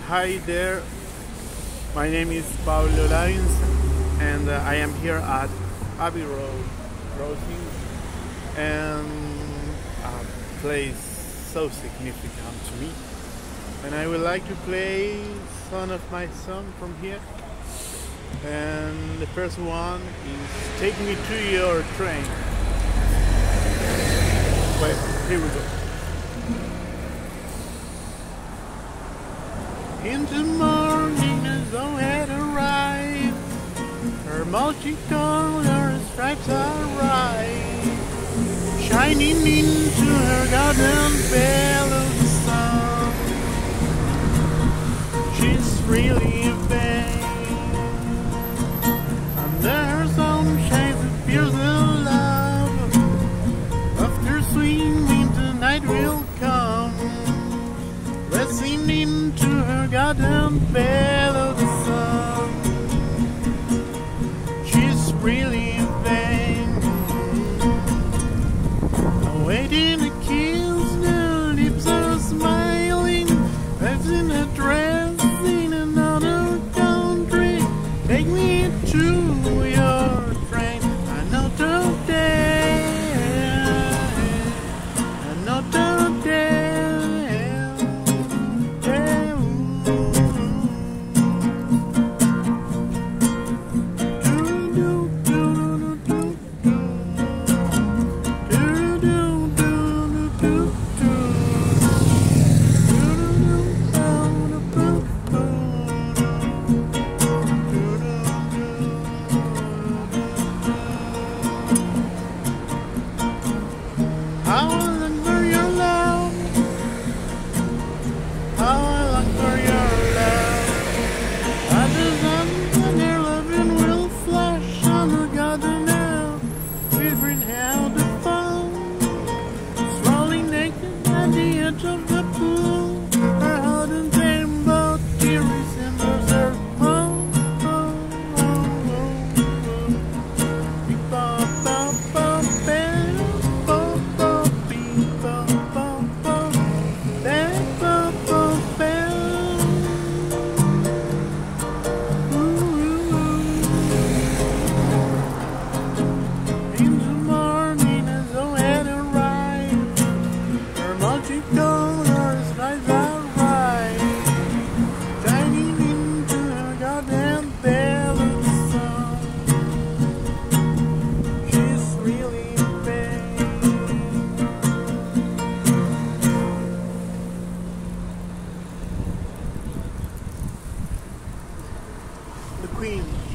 Hi there, my name is Pablo Lavins and I am here at Abbey Road Crossing, and a place so significant to me, and I would like to play some of my songs from here. And the first one is Take Me to Your Train. Wait, here we go. In the morning as though had arrived, her multicolored stripes are right, shining into her garden bell of the sun. She's really a babe, under her sunshine appears a love. After swimming the night will come, blessing into her garden bed of the sun. She's really vain, awaiting a kiss, the lips are smiling, as in a dress in another country. Take me to your train, another day, another day. How I long for your love, how I long for your love. As the sun and your loving will flash on the garden now, we bring out the fun. Strolling naked at the edge of the pool, our heart and pain both tears in the surf. The Queen.